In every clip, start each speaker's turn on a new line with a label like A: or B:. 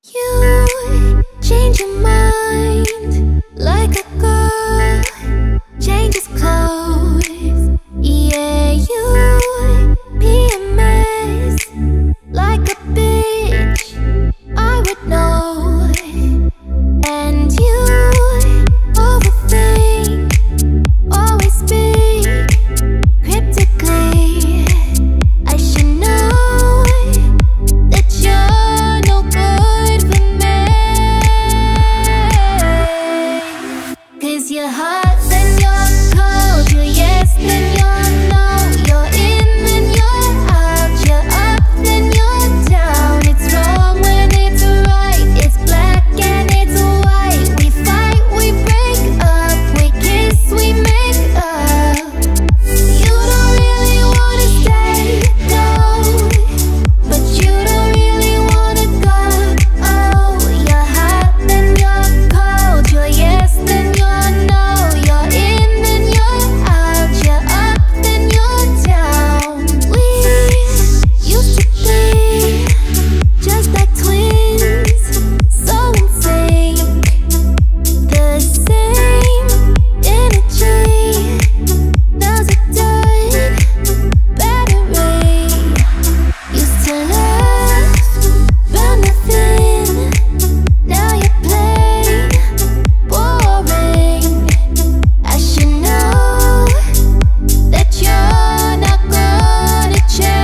A: You change your mind like a girl changes clothes. Yeah, you PMS like a bitch. I would know. And you overthink, always speak cryptically. I should know that you're no good for me. 'Cause you're hot, then you're cold. You're yes, then you're no. You're in, then you're out. You're up, then you're down. It's wrong when it's right. It's black and it's white. We fight, we break up. We kiss, we make up. You don't really wanna stay, no. But you don't really wanna go. Oh, you're hot, then you're cold. You're yes, then you're no. You're in, then you're out. You're up, then you're down. We used to be just like twins, so in sync. The same energy. Now's a dead battery. Used to laugh about nothing. Now you're plain boring. I should know that you're not gonna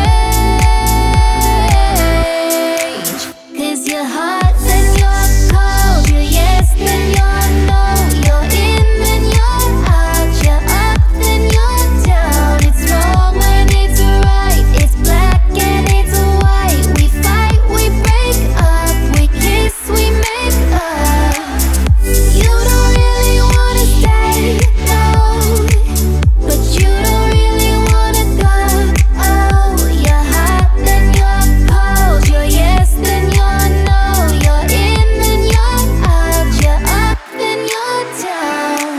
A: change. 'Cause you're hot, then you're cold. You're yes, then you're no. You're in, then you're out. You're up, then you're down. It's wrong when it's right. It's black and it's white. We fight, we break up. We kiss, we make up. You don't really wanna stay, no. But you don't really wanna go. Oh, you're hot, then you're cold. You're yes, then you're no. You're in, then you're out. You're up, then you're down.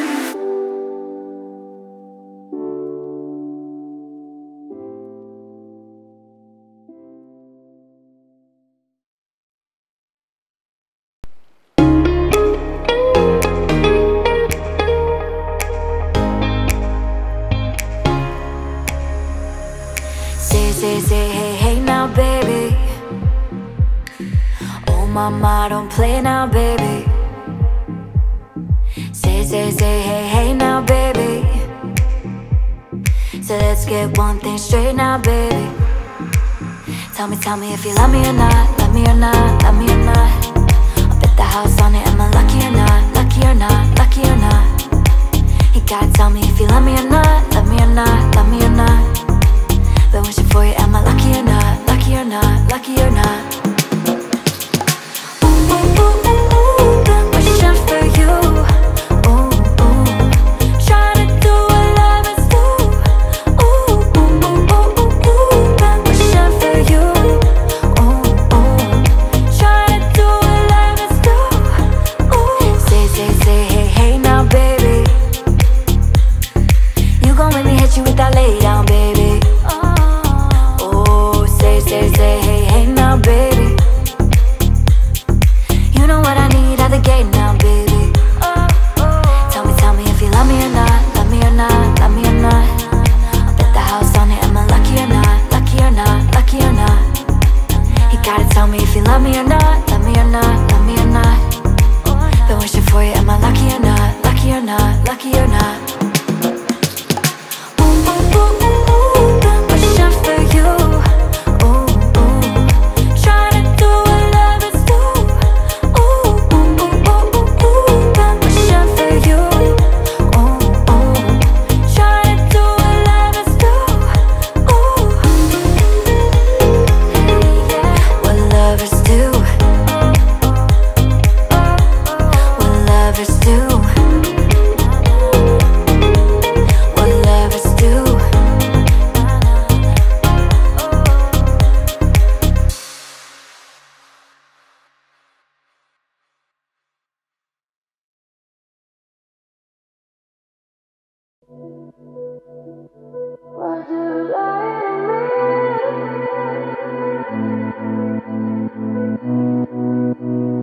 B: Say, hey, hey now, baby. Oh, mama, don't play now, baby. Say, hey, hey now, baby. So let's get one thing straight now, baby. Tell me if you love me or not, love me or not, love me or not. I'll bet the house on it, am I lucky or not, lucky or not, lucky or not? You gotta tell me if you love me or not, love me or not, love me or not. Been wishing for you, am I lucky or not, lucky or not, lucky or not? Ooh, ooh, ooh, ooh, ooh, been wishing for you. Ooh, ooh, trying to do what lovers do. Ooh, ooh, ooh, ooh, ooh, ooh, been wishing for you. Ooh, ooh, trying to do what lovers do. Ooh, say, hey, hey now, baby. You gon' make me hit you with that lay down, baby. Oh, say, hey, hey now, baby. You know what I need at the gate now, baby. Tell me if you love me or not, love me or not, love me or not. I'll bet the house on it, am I lucky or not, lucky or not, lucky or not? You gotta tell me if you love me or not, love me or not, love me or not. Been wishing for you, am I lucky or not, lucky or not, lucky or not? What do you like me?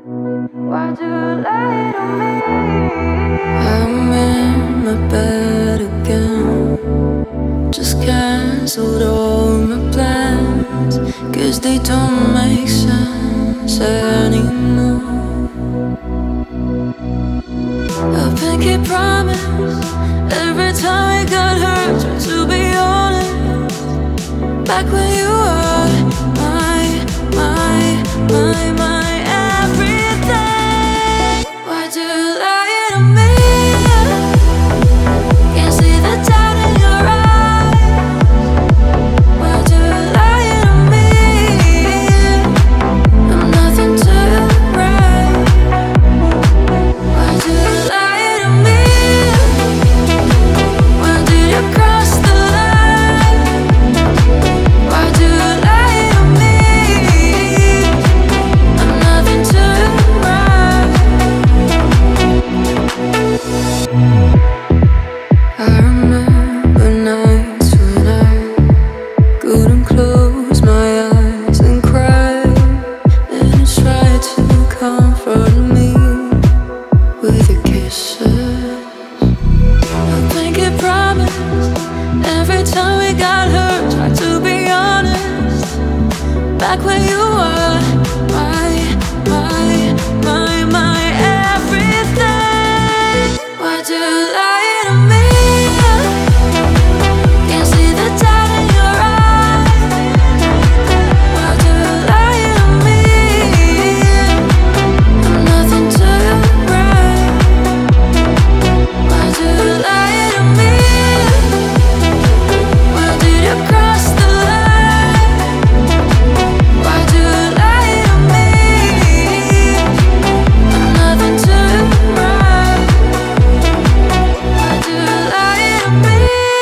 C: my bed again. Just cancelled all my plans, 'cause they don't make sense anymore. A pinky promise every time we got hurt. Try to be honest, back when you were my everything. Why do you lie to me? Can't see the doubt in your eyes. Why do you lie to me? I'm nothing to write. Why do you lie to me? When did you cross the line? Why do you lie to me? I'm nothing to write. I remember nights when I couldn't close my eyes and cry, and you tried to comfort me with your kisses. I think you promised every time we got hurt. Try to be honest, back when you were my everything. Why do you lie to me? Can't see the doubt in your eyes. Why do you lie to me? I'm nothing to write. Why do you lie to me? When did you cross the line? Why do you lie to me? I'm nothing to write. Why do you lie to me?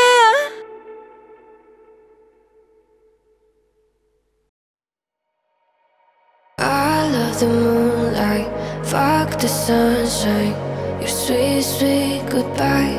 C: I love the moonlight, fuck the sunshine, your sweet, sweet goodbye.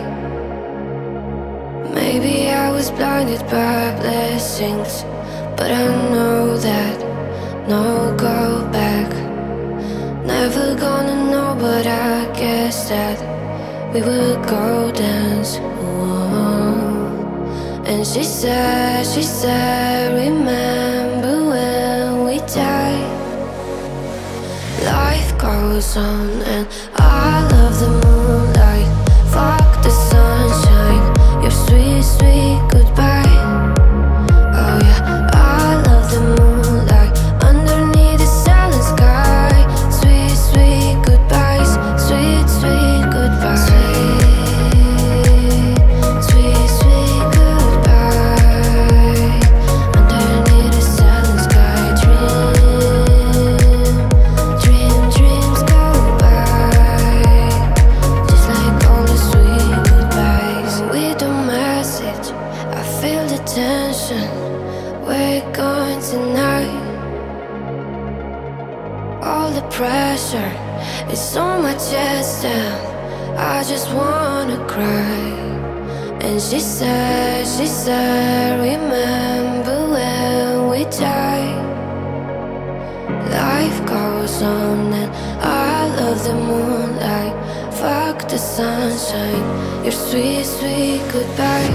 C: Maybe I was blinded by blessings, but I know that no go back. Never gonna know, but I guess that we would go dance. Whoa. And she said, remember when we died? Life goes on and I love the moonlight, fuck the sunshine, your sweet, sweet goodbye. Oh yeah, I love the moonlight, underneath the silent sky. Sweet, sweet goodbyes, sweet, sweet goodbyes. Sweet, sweet goodbye, underneath the silent sky. Dreams go by, just like all the sweet goodbyes. With the message, I feel the tension. We're going tonight. All the pressure is on my chest and I just wanna cry. And she said, remember when we died? Life goes on and I love the moonlight, fuck the sunshine, your sweet, sweet goodbye.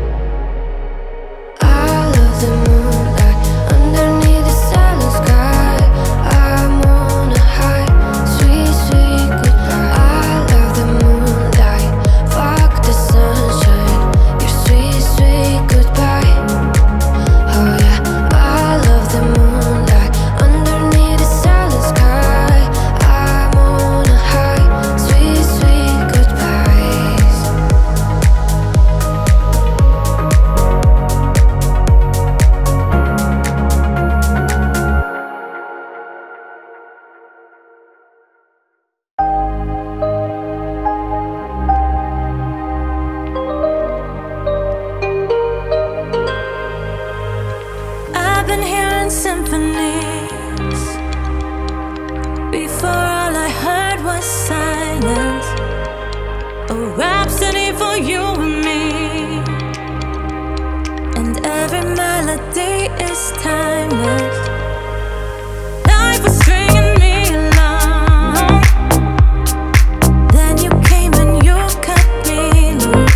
C: I love the moonlight, underneath the silent sky. I'm on a high, sweet, sweet goodbye. I love the moonlight, fuck the sunshine, your sweet, sweet goodbye. Oh yeah, I love the moonlight, underneath the silent sky. I'm on a high, sweet, sweet goodbyes.
D: I've been hearing symphonies. Before all I heard was silence, a rhapsody for you and me. And every melody is timeless. Life was stringing me along. Then you came and you cut me loose.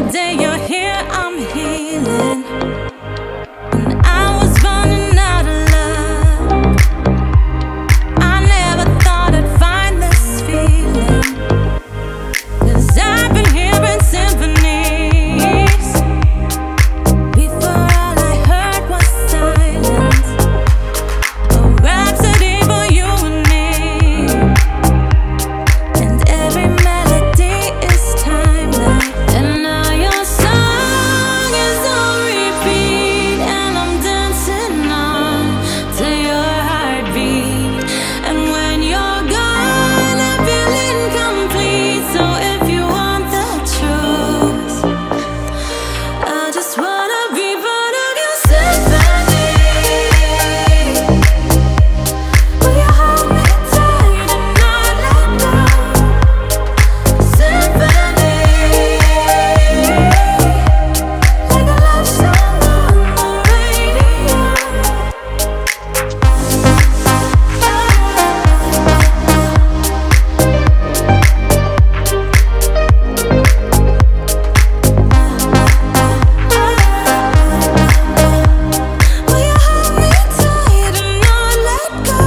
D: day you're here, I'm healing. When I was running out of love, I never thought I'd find this feeling. 'Cause I've been hearing symphonies. Before all I heard was silence. A rhapsody for you and me. And every melody is timeless. And now your song is on repeat, and I'm dancing on to your heartbeat. And when you're gone, I feel incomplete. So if you want the truth, I just wanna be part of your symphony. Will you hold me tight and not let go? Symphony, like a love song on the radio. Will you hold me tight and not let go?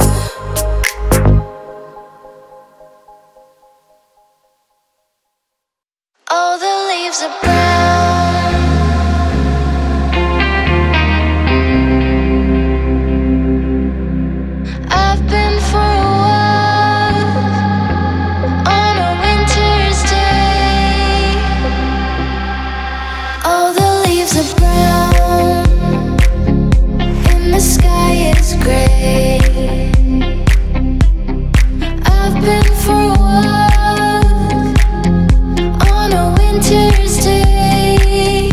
A: All the leaves are brown. I've been for a walk on a winter's day. All the leaves are brown and the sky is gray. I've been for a walk on a winter's day.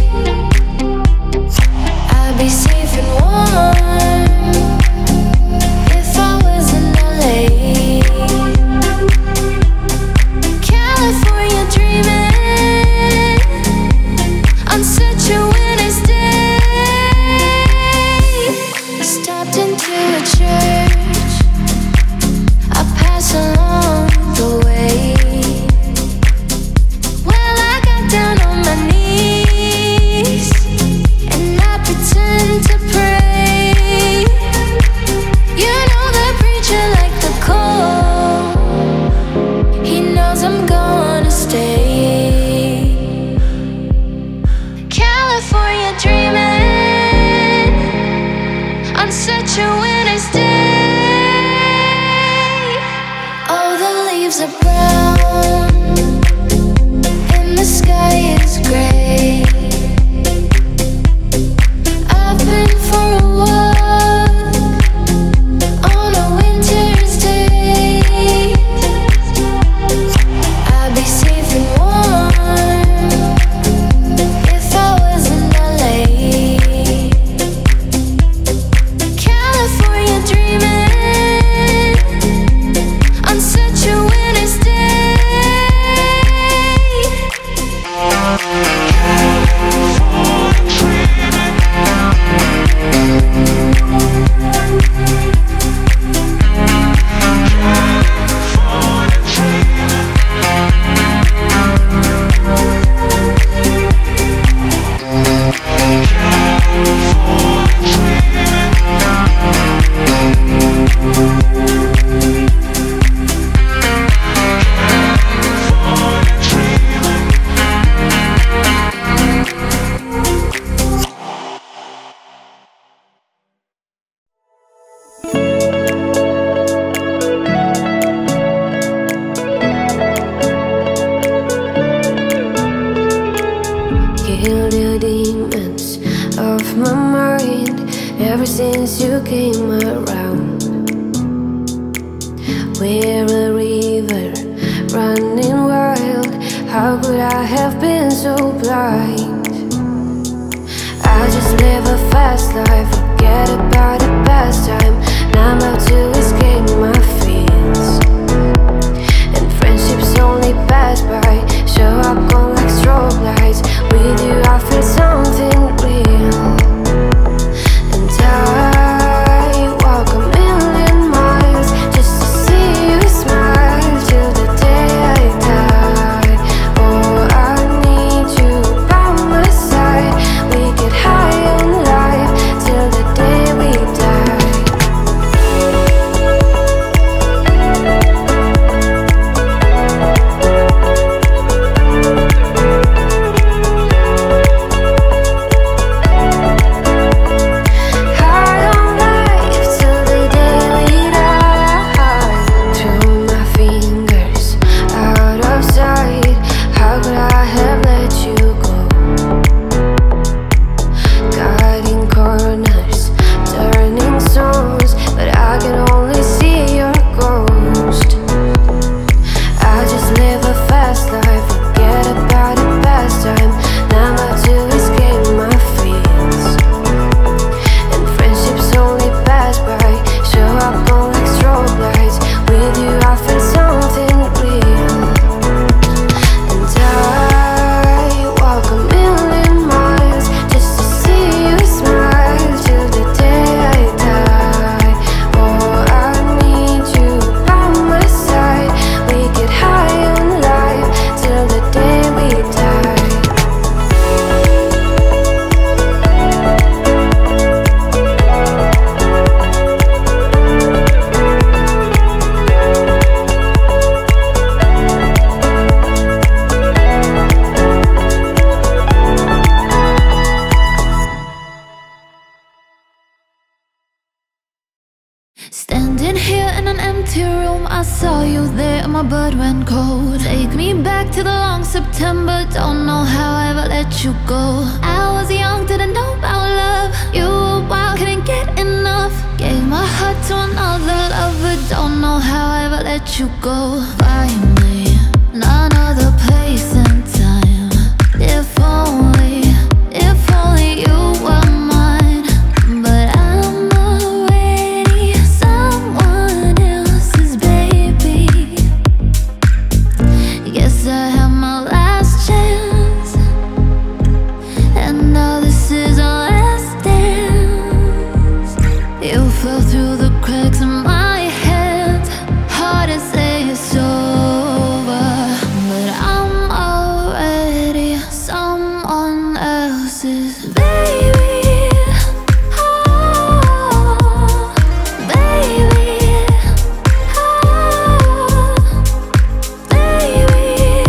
A: I'd be safe and warm if I was in LA. California dreaming on such a winter's day. I stopped into a church. I pass along the way. Well, I got down on my knees and I pretend to pray. You know the preacher like the cold. He knows I'm gonna stay. California dreaming on such a winter's day. All the leaves are brown and the sky is gray. I've been for a walk on a winter's day. I'd be safe and warm if I was in LA. California dreaming on such a winter's day. Kill the demons of my mind ever since you came around. We're a river running wild. How could I have been so blind? I just live a fast life, forget about the past time. Now I'm about to escape my fears. And friendships only pass by, show up on like strobe lights. With you I feel something real. And I walk a million miles just to see you smile till the day I die. Oh, I need you to your room, I saw you there, my blood ran cold. Take me back to the long September, don't know how I ever let you go. I was young, didn't know about love. You were wild, couldn't get enough. Gave my heart to another lover, don't know how I ever let you go. Find me another place and time. If only you were mine. But I'm already someone else's baby. Guess I had my last chance, and now this is our last dance. You fell through the cracks in my head. Hard to say it's over, but I'm already someone else's baby. Oh, baby. Oh, baby.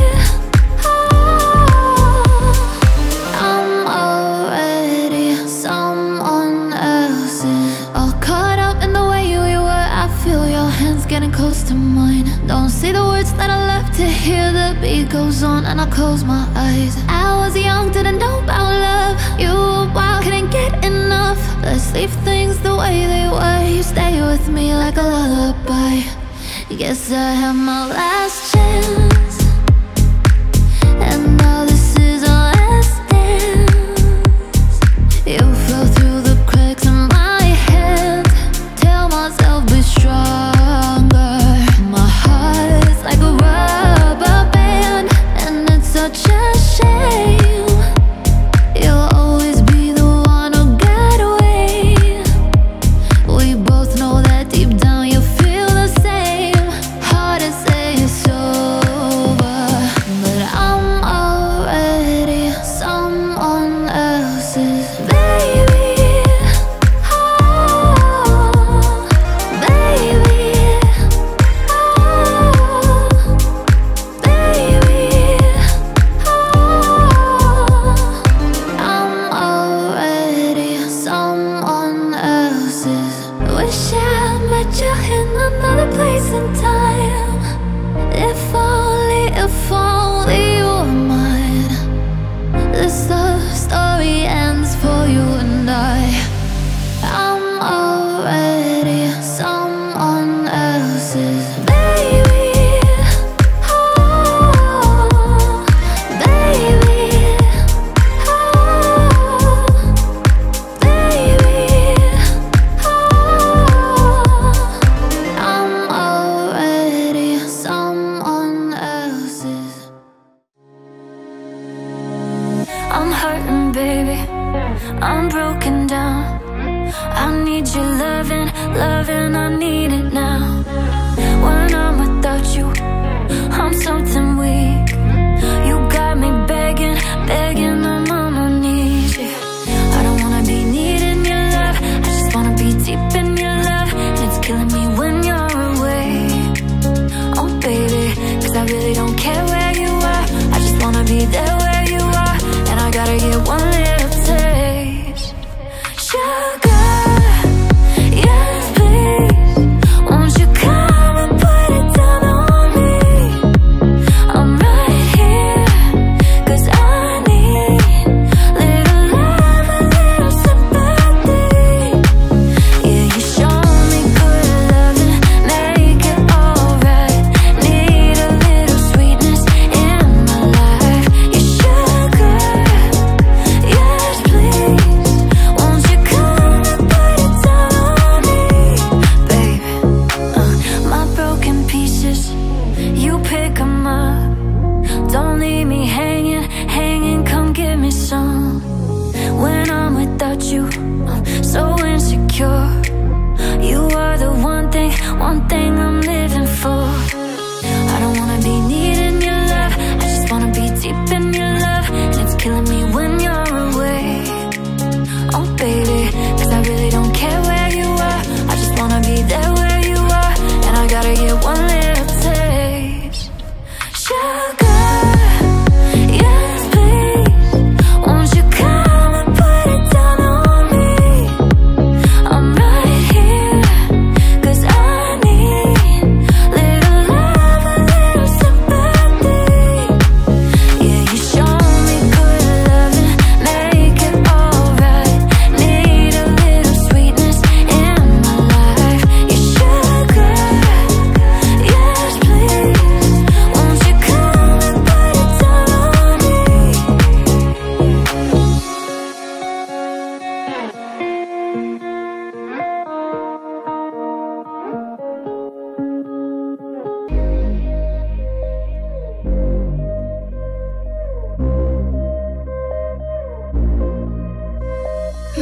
A: Oh, I'm already someone else's. All caught up in the way we were. I feel your hands getting close to mine. Don't say the words that I love to hear. The beat goes on and I close my eyes. I was young, didn't know about love. You were wild, couldn't get enough. Let's leave things the way they were. You stay with me like a lullaby. Guess I had my last chance, and now this is our last dance. You fell through the cracks in my head. Tell myself be stronger. My heart's like a rubber band, and it's such a shame. You'll always be the one who got away. We both know that deep down you feel the same. Hard to say it's over, but I'm already someone else's baby. Oh, baby. Oh, baby. Oh, I'm already someone else's. Wish I met you in another place and time. If only you were mine. This love story ends for you and I. I'm already someone else's baby. Oh, baby. Oh, baby. Oh, I'm already someone else's.
B: I'm hurting, baby. I'm broken down. I need your loving, loving, I need it now. When I'm without you, I'm something weak. You got me begging, begging, I'm on my knees. Yeah. I don't wanna be needing your love, I just wanna be deep in your love. And it's killing me when you're away. Oh baby, 'cause I really don't care where you are. I just wanna be there where you are. And I gotta get one little taste. Sugar, yes please. Won't you come and put it down on me? I'm right here, 'cause I need little love, a little sympathy. Yeah, you show me good loving, make it alright. Need a little sweetness in my life. You sugar, yes please. Won't you come and put it down on me, baby? My broken pieces, you pick 'em up. Don't leave me hanging, hanging, come give me some. When I'm without you, I'm so insecure. You are the one thing I'm living for. I don't wanna be needing your love, I just wanna be deep in your love. And it's killing me when you're away. Oh baby, 'cause I really don't care where you are. I just wanna be there where you are. And I gotta get one little taste. Sugar, yes please. Won't you come and put it down on me?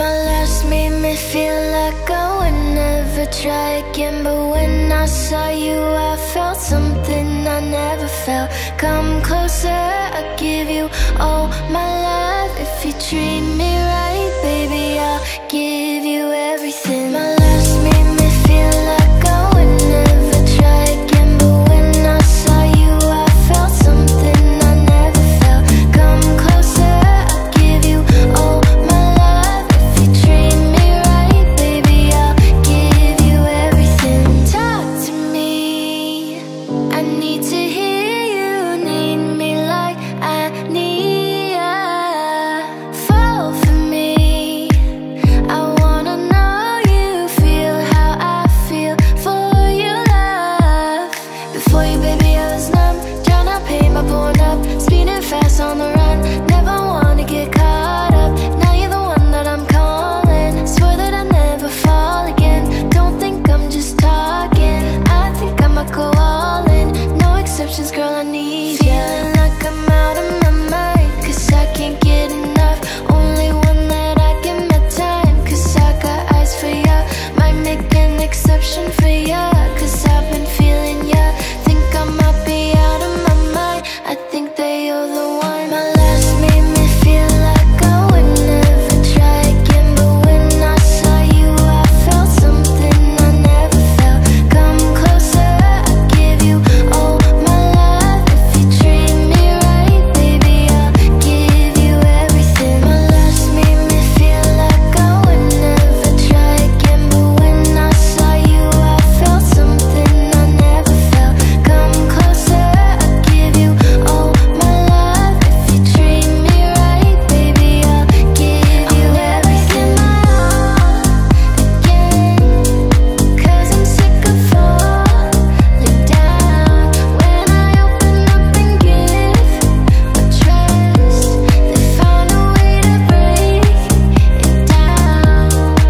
C: My last made me feel like I would never try again. But when I saw you, I felt something I never felt. Come closer, I'll give you all my love. If you treat me right, baby, I'll give you everything. My last made me feel like I would never try again. But when I saw you, I felt something I never felt. Come closer, I'll give you all my love. If you treat me right, baby, I'll give you everything. Talk to me, I need to hear you. Need me like I need ya. Fall for me, I wanna know you feel how I feel for you, love. Before you, baby, I was numb, tryna pay my pawn up, speeding fast on the run. Never wanna get caught up. Now you're the one that I'm calling. Swear that I'll never fall again. Don't think I'm just talking, I think I'ma go all in. No exceptions, girl, I need ya. Feeling like I'm out of my mind, 'cause I can't get enough. Only one that I give my time, 'cause I got eyes for ya. Might make an exception for ya, 'cause I've been feeling ya. Think I might be out of my mind, I think that you're the one. My last made me feel like I would never try again. But when I saw you, I felt something I never felt. Come closer, I'll give you all my love. If you treat me right, baby, I'll give you everything. My last made me feel like I would never try again. But when I saw you, I felt something I never felt. Come closer, I'll give you all my love. If you treat me right, baby, I'll give you everything. My all again, 'cause I'm sick of falling down. When I open up and give my trust, they found a way to break it down.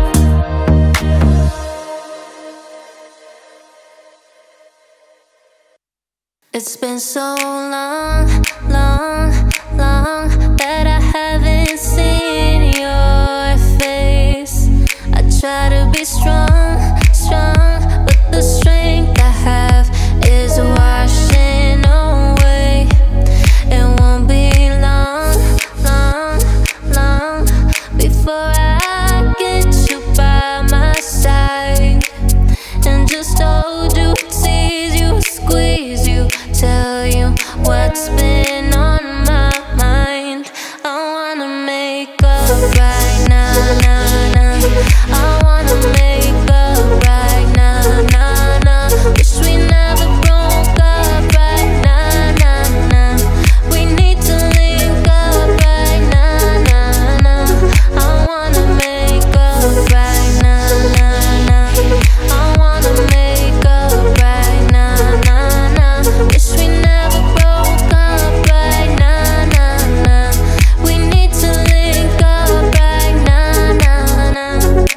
D: It's been so long, long, long that I haven't seen your face. I try to be strong, strong, but the strength I have is washing away. It won't be long, long, long before I get you by my side and just hold you, tease you, squeeze you, tell you what's been on my mind. I wanna make up right now, now, now. I wanna make up right now, now, now. Wish we never broke up right now, now, now. We need to link up right now, now, now. I wanna make up right now, now, now. I wanna make up right now, now, now. Wish we never broke up right now, now, now. We need to link up right now, now, now.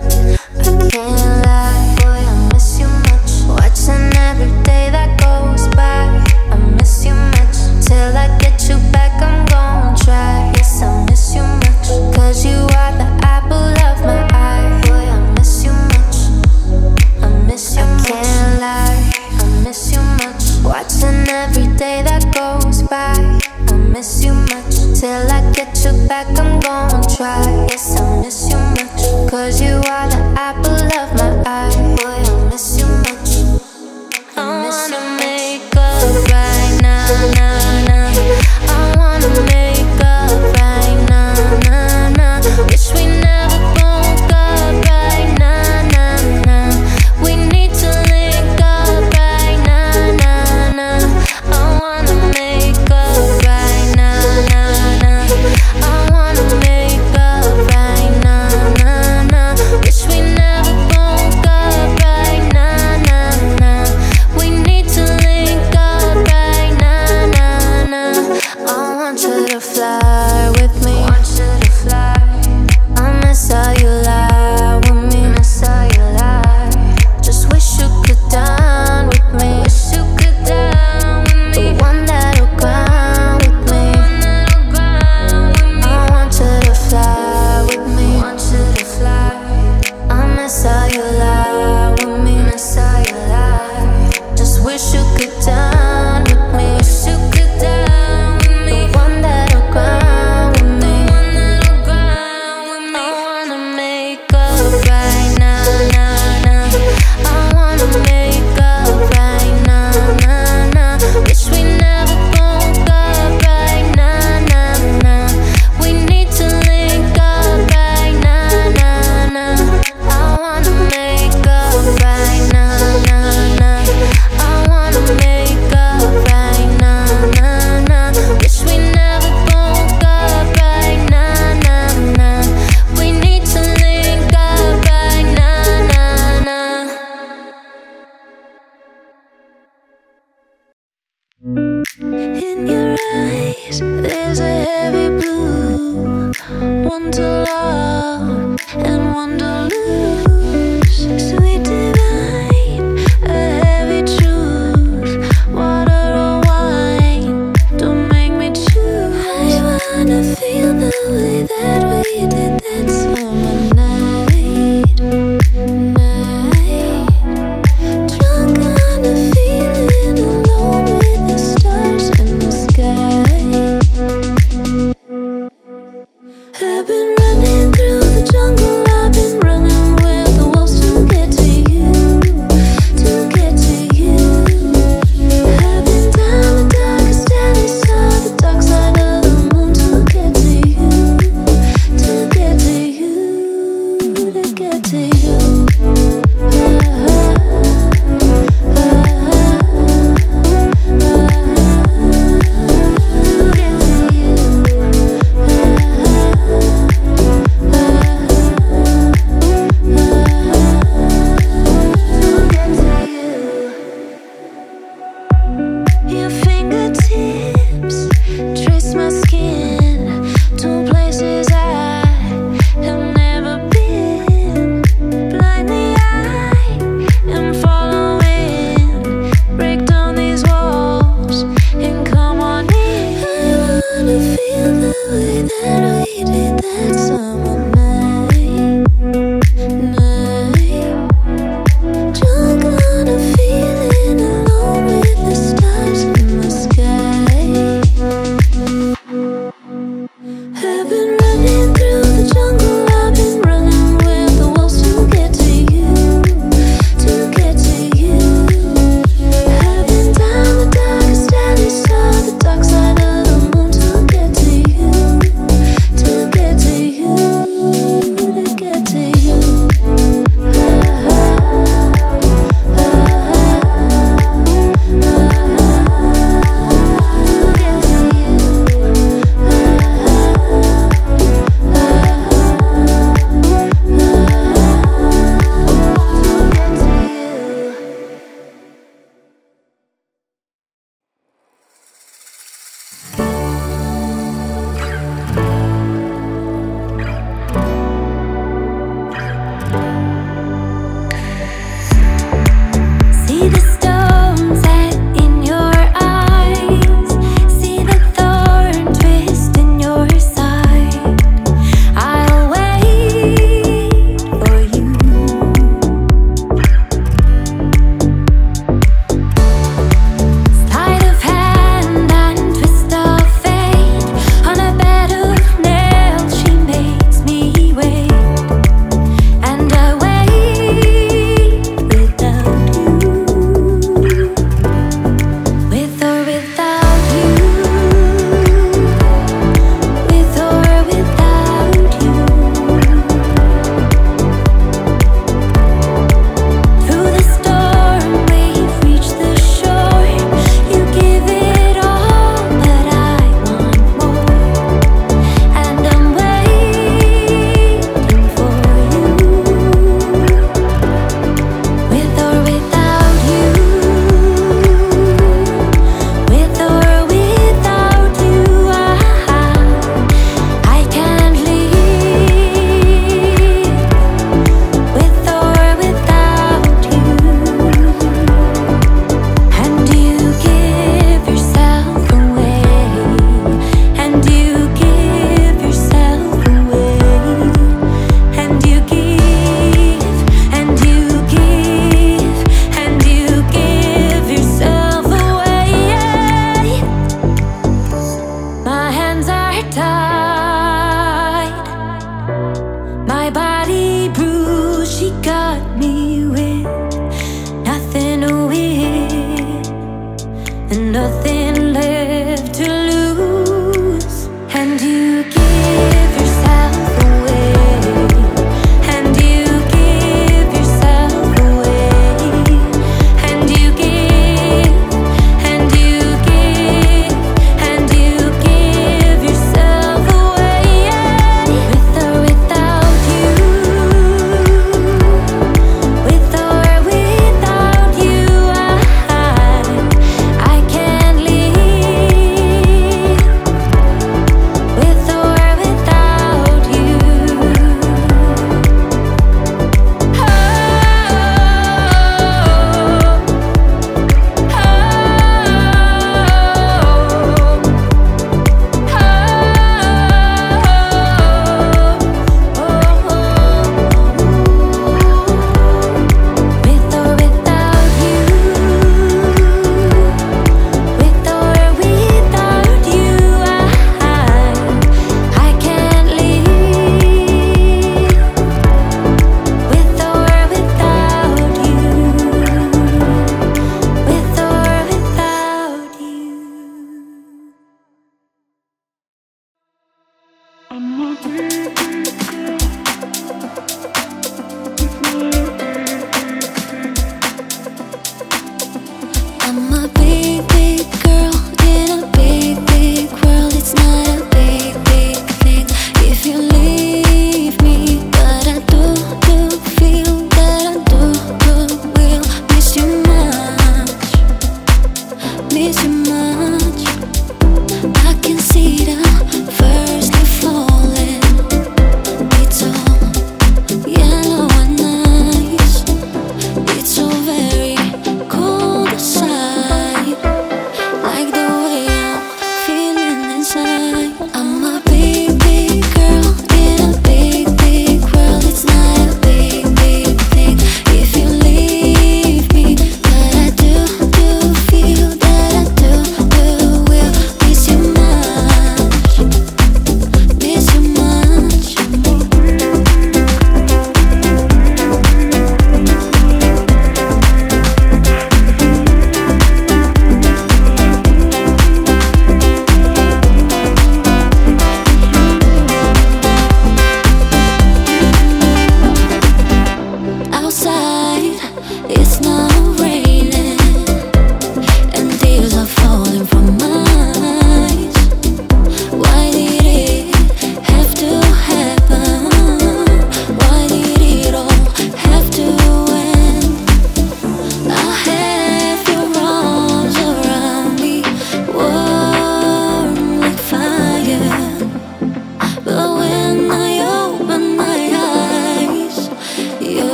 D: I can't lie, boy, I miss you much. Watching every day that goes by, I miss you much. Till I get you back, I'm gon' try. Yes, I miss you much, 'cause you are the apple of my eye. Boy, I miss you much, I miss you much. I can't lie, I miss you much. Watching every day that goes by, I miss you much. Till I get you back, I'm gon' try. Yes, I miss you much, 'cause you are the apple of my eye. Boy, I miss you much, I wanna make up right now, now, now. I wanna make up right now, now, now. Wish we never broke up right now, now, now. We need to link up right now, now, now. I wanna make up right now, now, now. I wanna make up right now, now, now. Wish we never broke up one to love and one to lose. Sweet divine, a heavy truth. Water or wine, don't make me choose. I wanna feel the way that we did that summer night. Drunk on a feeling, alone with the stars in the sky. I've been running through the jungle, I've been running with the wolves to get to you, to get to you. I've been down the darkest alley, saw the dark side of the moon to get to you, to get to you, to get to you.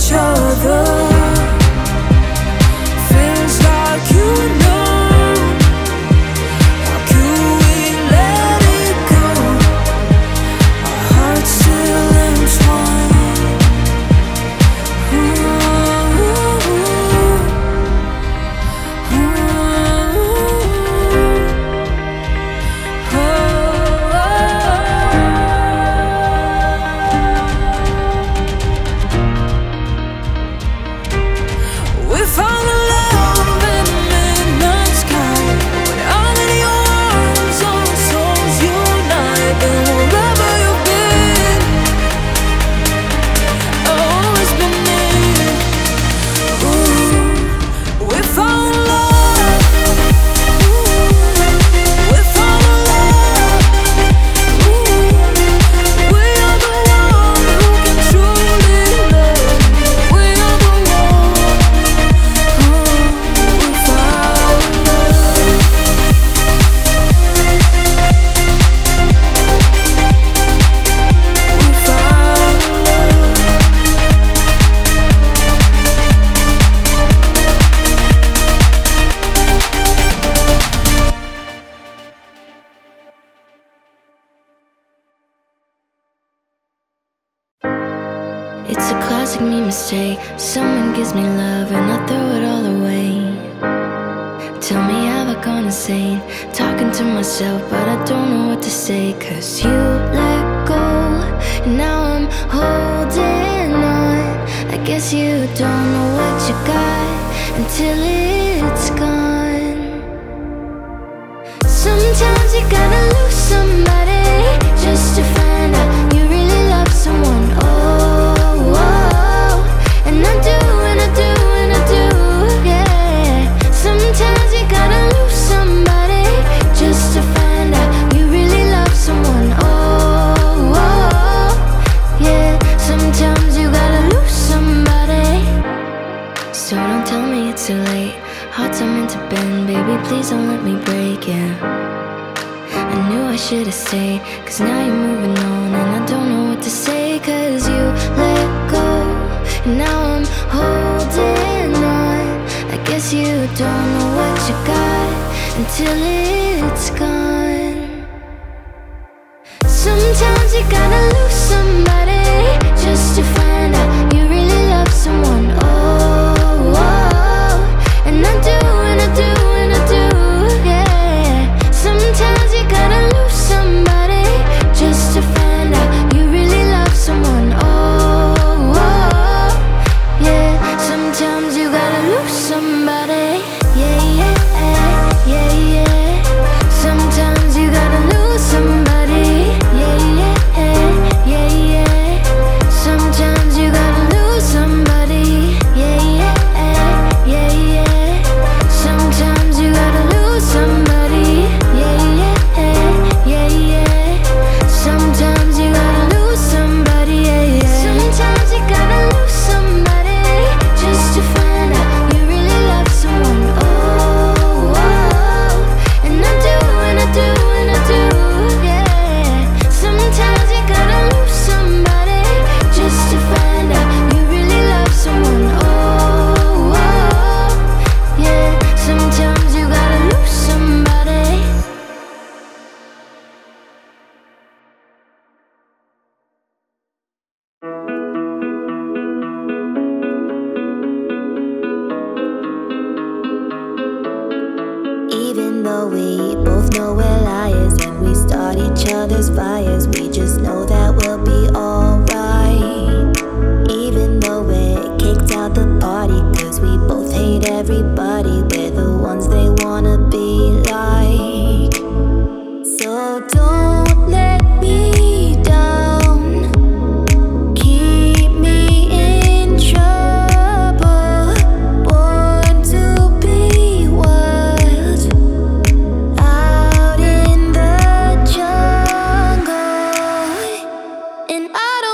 D: each other. Feels like you know. How could we let it go? Our hearts still entwined. We found a love in the midnight sky. When I'm in your arms, our souls unite. And wherever you've been, I've always been near. Ooh, we found love. We found a love. We are the one who can truly love. We are the one. We found love. We found love.
B: It's a classic me mistake. Someone gives me love and I throw it all away. Tell me, have I gone insane? Talking to myself, but I don't know what to say. Cause you let go, and now I'm holding on. I guess you don't know what you got until it's gone. Sometimes you gotta lose somebody just to find out you really love someone. Oh, and I do, and I do, and I do, yeah. Sometimes you gotta lose somebody just to find out you really love someone. Oh, yeah. Sometimes you gotta lose somebody. So don't tell me it's too late. Hearts are meant to bend, baby, please don't let me break, yeah. I knew I should've stayed, cause now you're moving on. And I don't know what to say, cause you let go, and now I'm holding on. I guess you don't know what you got until it's gone. Sometimes you gotta lose somebody just to find out you really love someone. Oh, and I do, and I do, and I do, yeah. Sometimes you gotta lose somebody just to find out you really love someone. Oh, yeah. Sometimes you gotta lose somebody. Yeah, yeah, yeah, yeah. Sometimes you gotta lose somebody. Yeah, yeah, yeah, yeah. Sometimes you gotta lose somebody. Yeah, yeah, yeah, yeah. Sometimes you gotta lose somebody. Yeah, yeah, yeah, yeah. Sometimes you gotta lose somebody. Yeah, yeah. Sometimes you gotta lose somebody just to find out you really love someone. Oh, and I do, and I do, and I do, yeah. Sometimes you gotta lose somebody just to find out you really love someone. Oh, yeah. Sometimes you gotta lose somebody.
A: Even though we both know we're liars and we start each other's fires, we just know that we'll be alright. Even though we're kicked out the party, cause we both hate everybody, we're the ones they wanna be like. So don't let me down, keep me in trouble, born to be wild, out in the jungle. And I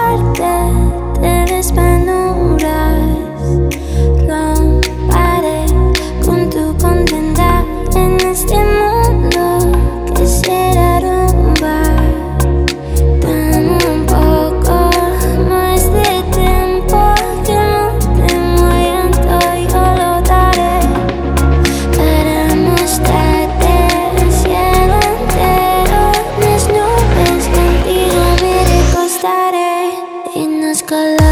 D: mostrarte, debes penumbras. Romperé con tu condena en este mundo que será rumba. Dame un poco más de tiempo, que no te moviendo, yo lo daré para mostrarte el cielo entero. Las nubes contigo me recostaré y nos colamos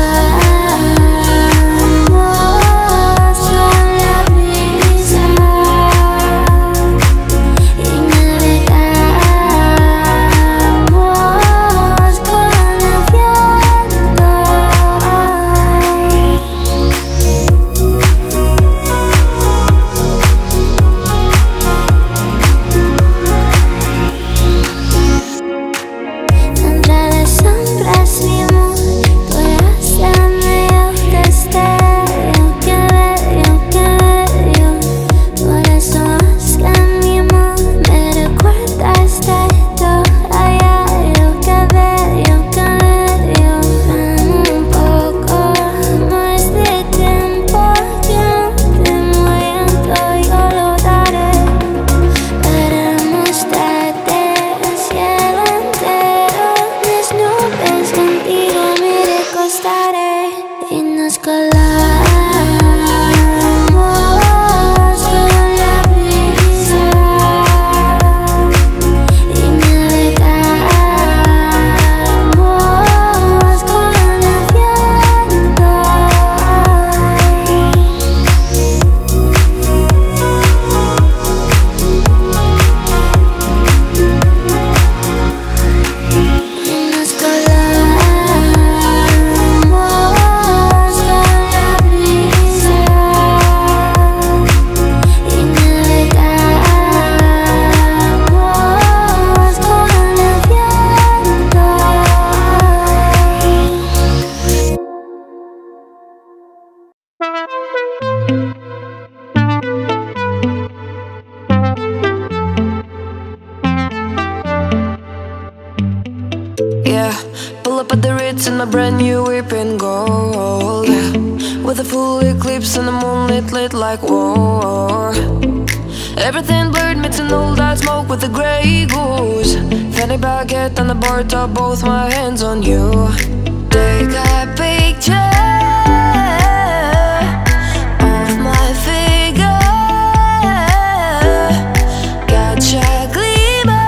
D: con la brisa y navegamos con el viento. Entre las sombras mi amor, tú eras el medio destello que veo. Por eso es que mi amor me recuerdas de todo aquello que veo. Dame un poco más de tiempo, que no te moviendo, yo lo daré para mostrarte el cielo entero. Las nubes contigo me recostaré y nos colamos con la brisa y navegamos con el viento. Y nos colamos con la brisa y navegamos con el viento.
E: Yeah, pull up at the Ritz in my brand new whip in gold. Yeah, with a full eclipse and the moonlit lit like war. Everything blurred, mixing all that smoke with the grey goose. Fanny baguette on the bar top, both my hands on you. Take a picture of my figure. Gotcha glimmer.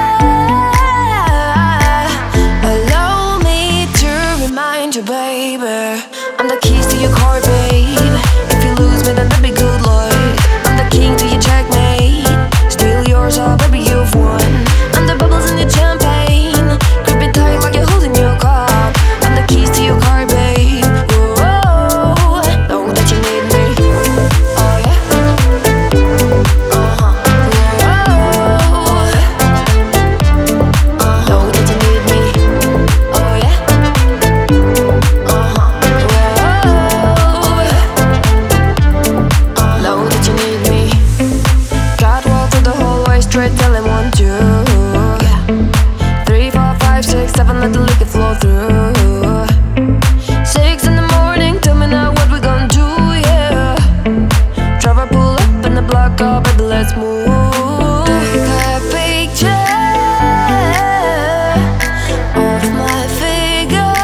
E: Allow me to remind you, baby, I'm the keys to your car, babe. If you lose me, then that'd be good luck. I'm the king to your checkmate. Still yours, oh baby, you've won. I'm the bubbles in your champagne. Grip it tight like you're holding your cup. I'm the keys to your car, babe. Whoa, know that you need me. Oh yeah. Know that you need me. Oh yeah. Know that you need me. Catwalk to the hallway, straight telling 1, 2. 3, 4, 5, 6, 7, let the liquor flow through. 6 in the morning, tell me now what we gonna do, yeah. Driver pull up in the block car, baby, let's move. Take a picture of my figure.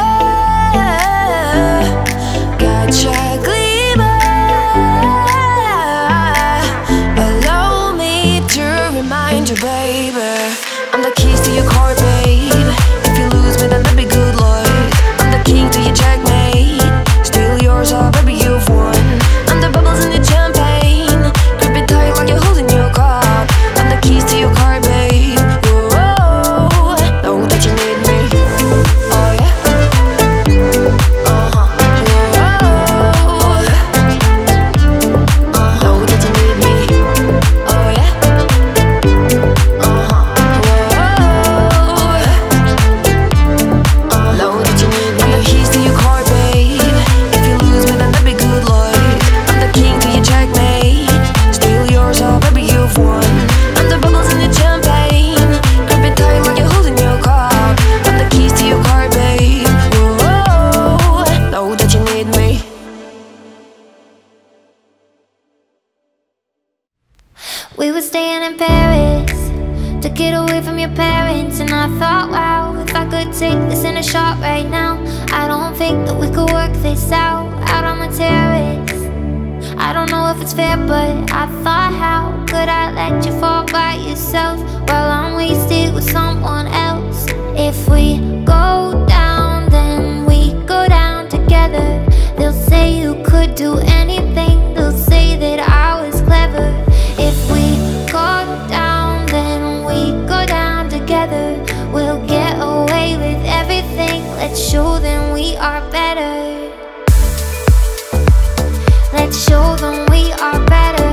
E: Gotcha glimmer. Allow me to remind you, baby, I'm the keys to your car, babe. If you lose me, then that'd be good luck. I'm the king to your checkmate. Still yours, oh baby, you've won. I'm the bubbles in your champagne. Grip it tight like you're holding your cup. I'm the keys to your car, babe. Whoa, know that you need me. Oh yeah. Whoa, know that you need me. Oh yeah.
A: to get away from your parents. And I thought, wow, if I could take this in a shot right now, I don't think that we could work this out on the terrace. I don't know if it's fair, but I thought, how could I let you fall by yourself while I'm wasted with someone else? If we go down, then we go down together. They'll say you could do anything, they'll say that I was clever. If we go down, then we go down together. We'll get away with everything. Let's show them we are better. Let's show them we are better.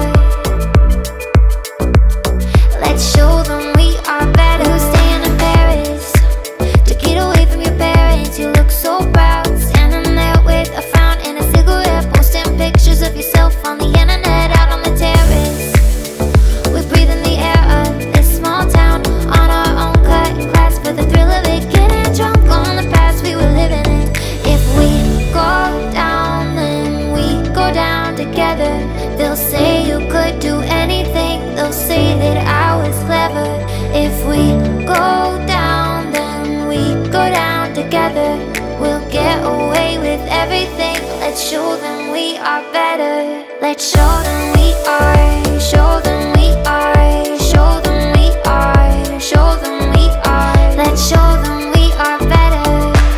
A: Let's show them we are better. We're staying in Paris to get away from your parents. You look so proud, standing there with a frown and a cigarette, posting pictures of yourself on the internet, out on the terrace. We breathe in the air of this small town, on our own cut class for the thrill of it, getting drunk on the past we were living in. If we go down, then we go down together. They'll say you could do anything, they'll say that I was clever. If we go down, then we go down together. We'll get away with everything. Let's show them we are better. Let's show them we are, show them we are, show them we are, show them we are. Let's show them we are better.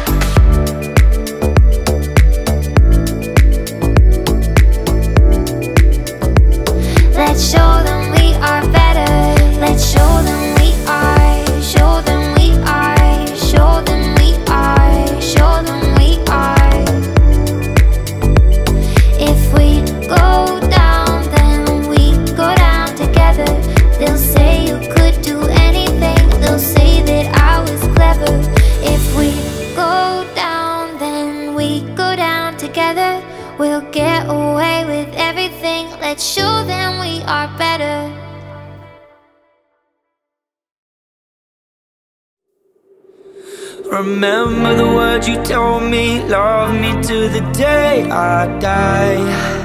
A: Let's show them we are better. Let's show them we are, show them we are, show them we are, show them we are. If we go down, then we go down together. They'll say you could do anything, they'll say that I was clever. If we go down, then we go down together. We'll get away with everything. Let's show them we are better.
F: Remember the words you told me, love me to the day I die.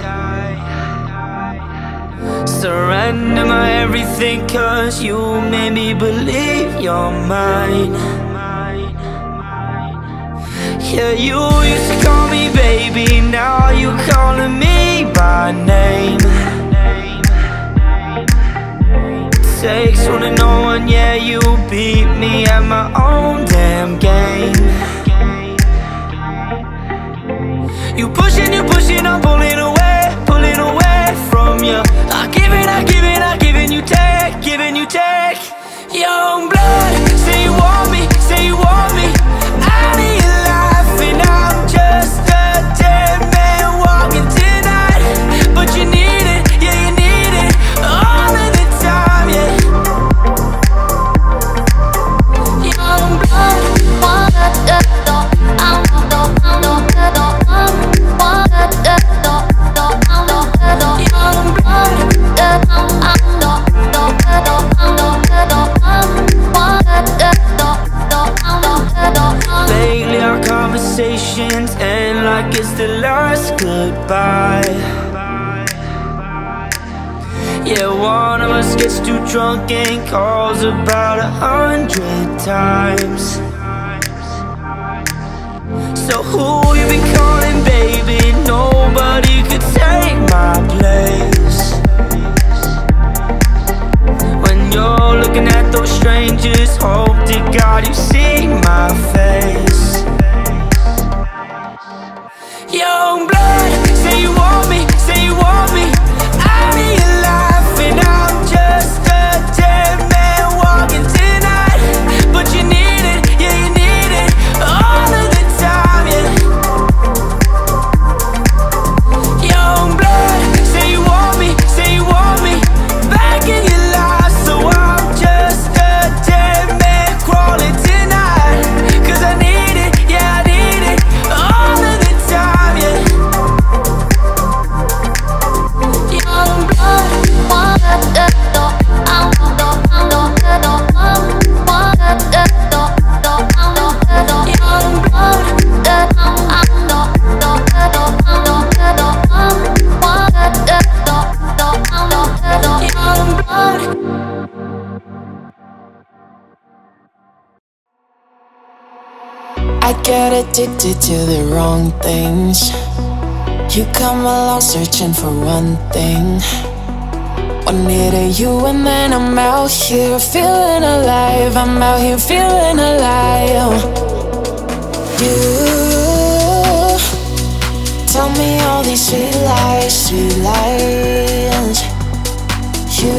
F: Surrender my everything, cause you made me believe you're mine. Yeah, you used to call me baby, now you're calling me by name. Takes one to know one, yeah, you beat me at my own damn game. You pushing, I'm pulling away from you. I give it, you take. Young blood, say you want me, out of your life, and I'm just a dead man walking tonight. But you need it, yeah, you need it all of the time, yeah.
A: Young blood,
F: lately our conversations end like it's the last goodbye. Yeah, one of us gets too drunk and calls about 100 times. So who you been calling, baby? Nobody could take my place. When you're looking at those strangers, hope to God you see my face. Young blood, say you want me, out of your life, and I'm just a dead man walking tonight. But you need it, yeah, you need it all of the time, yeah. Young blood, say you want me back in your life. So I'm just a dead man crawling tonight, cause I need it, yeah, I need it all of the time, yeah. I get addicted to the wrong things. You come along searching for one thing. One hit of you and then I'm out here feeling alive. I'm out here feeling alive. You tell me all these sweet lies, sweet lies. You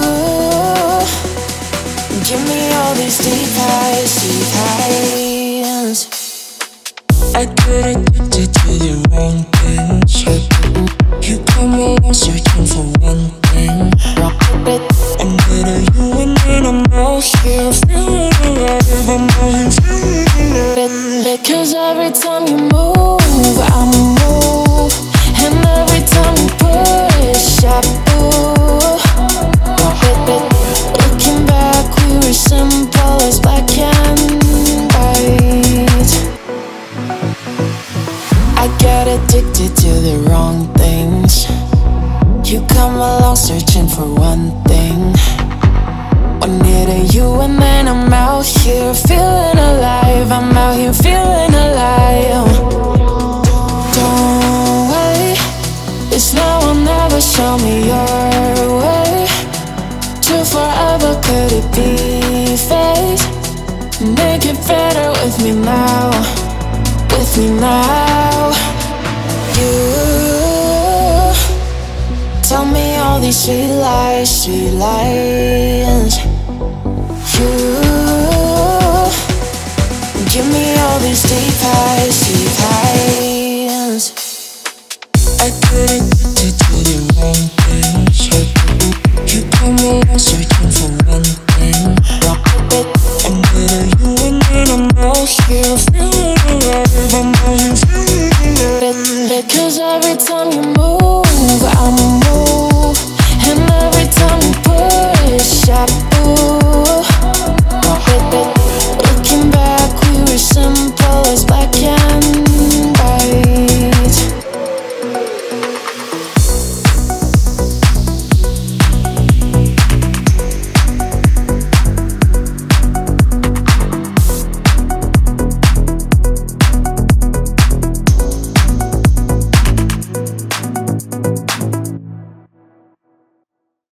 F: give me all these deep highs, deep highs. I get addicted to the wrong things. You come along searching for one thing. I'm better you and then I'm out here feeling alive. I'm out here feeling alive. Cause every time you move, I move. And every time you push, I pull. Looking back, we were simple as black and white. I get addicted to the wrong things. You come along searching for one thing. One hit of you and then I'm out here feeling alive. I'm out here feeling alive. Don't wait, it's now or never, show me your way. Till forever, could it be fate? Make it better with me now, with me now. You tell me all these sweet lies, sweet lies.